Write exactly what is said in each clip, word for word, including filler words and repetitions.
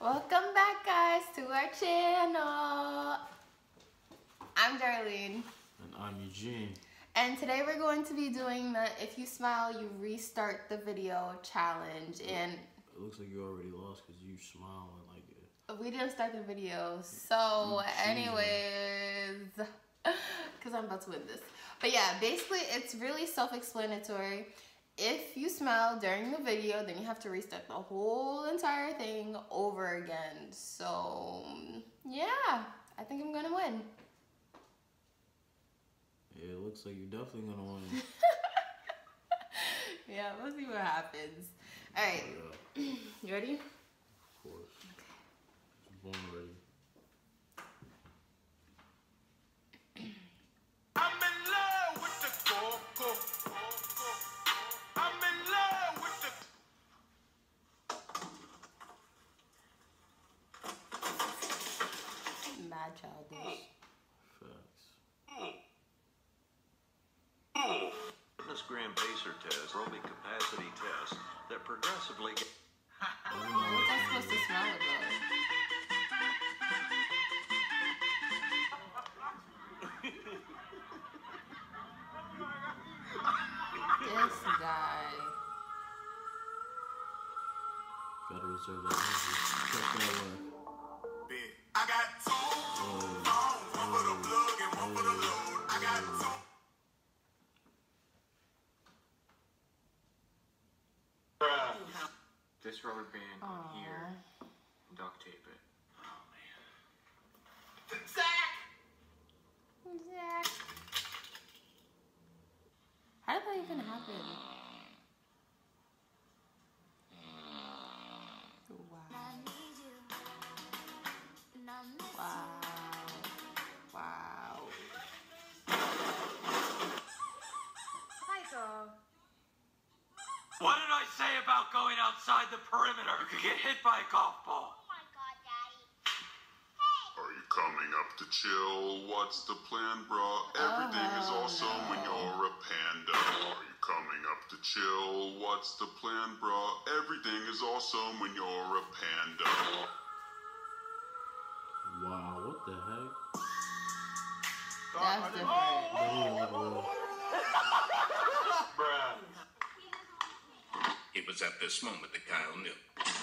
Welcome back, guys, to our channel. I'm Darlene. And I'm Eugene. And today we're going to be doing the If You Smile, You Restart the Video challenge. And it looks like you already lost because you smile and like it. We didn't start the video. So anyways, because I'm about to win this. But yeah, basically it's really self-explanatory. If you smile during the video, then you have to restart the whole entire thing over again. So yeah, I think I'm gonna win. Yeah, it looks like you're definitely gonna win. Yeah, we'll see what happens. All right, yeah. You ready? Of course. Okay. Born ready. I'm in love with the coco. I'm in love with the... Mad childish. Facts. Fitness gram pacer test, aerobic capacity test that progressively get... I don't know what that's supposed to smell like though. This guy. Gotta reserve that energy. Check that work. I got two phones, one for the plug and one for the load. I got two. This rubber band on Aww. here, duct tape it. Oh man. Zach! Zach. How did that even happen? Wow. Wow. Wow. Michael. What did I say about going outside the perimeter? You could get hit by a golf ball. Oh my God, Daddy. Are you coming up to chill? What's the plan, bro? Everything is awesome no. when you're a panda. Are you coming up to chill? What's the plan, bro? Everything is awesome when you're a panda. Wow, what the heck? That's different. Oh! Bruh. It was at this moment that Kyle knew.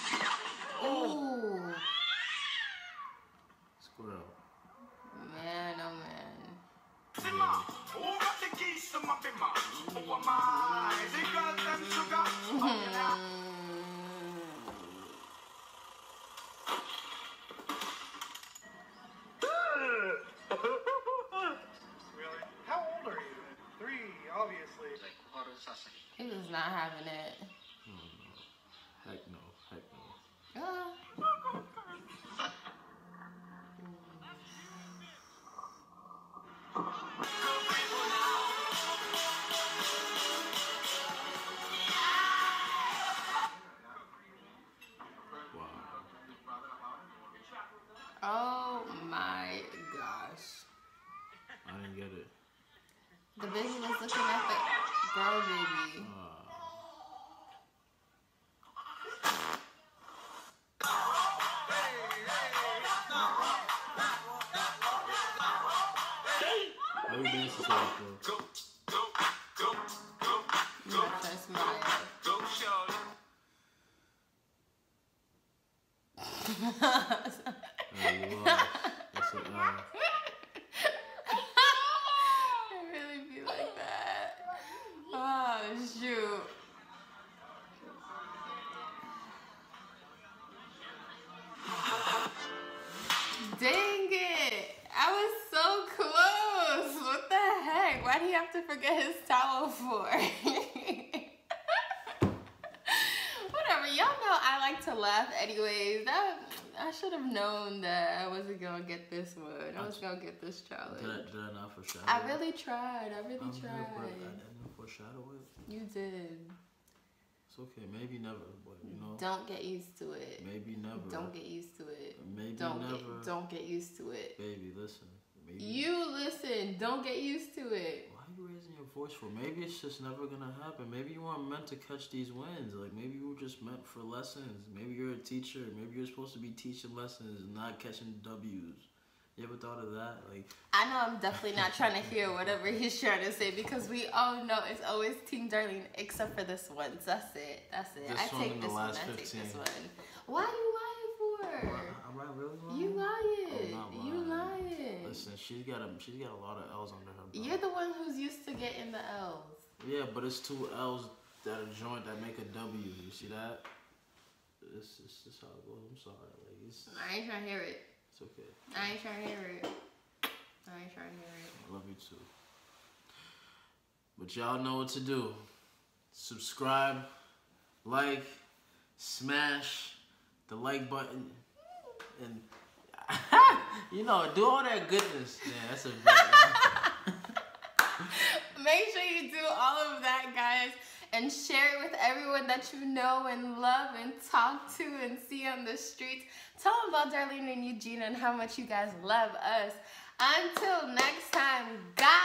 Ooh. Squirrel. Man, oh man. Simma, who got the keys to my bimmer? Who am I? The girls them sugar. Oh, yeah. Really? How old are you? Three, obviously. He was not having it. Oh no. Heck no. Heck no. Ah. Oh my gosh. I didn't get it. The baby was looking at the girl baby. Uh, How you dancing to that, bro? Go, go, go, go, go, That's my go, shorty. Uh, you lost. That's an uh, It really be like that. Oh shoot. Dang it. I was so close. What the heck? Why do you have to forget his towel for? Whatever. Y'all know I like to laugh anyways. That I should have known that I wasn't gonna get this one. I was gonna get this challenge. did, I, did I not foreshadow I it? really tried. I really I'm here, tried. bro. I didn't foreshadow it. You did. It's okay. Maybe never, but you know. Don't get used to it. Maybe never. Don't get used to it. Maybe Don't never. get don't get used to it. Baby, listen. Maybe. You listen. Don't get used to it. Why you raising your voice for? Maybe it's just never gonna happen. Maybe you weren't meant to catch these wins. Like maybe you were just meant for lessons. Maybe you're a teacher. Maybe you're supposed to be teaching lessons and not catching W's. You ever thought of that? Like I know I'm definitely not trying to hear whatever he's trying to say because we all know it's always Team Darlene except for this one. That's it. That's it. This I one take and the this one. last I take fifteen. this one. Why are you lying for? am I really lying? You lying. I'm not You lying. Listen, she's got a she's got a lot of L's under her belt. You're the one who's used to getting the L's. Yeah, but it's two L's that are joint that make a W. You see that? This this is how it goes. I'm sorry, like it's I ain't trying to hear it. it's okay. I ain't trying to hear it. I ain't trying to hear it. I love you too. But y'all know what to do. Subscribe, like, smash the like button, and you know, do all that goodness. Yeah, that's a big Make sure you do all of that, guys, and share it with everyone that you know and love and talk to and see on the streets. Tell them about Darlene and Eugene and how much you guys love us. Until next time, guys.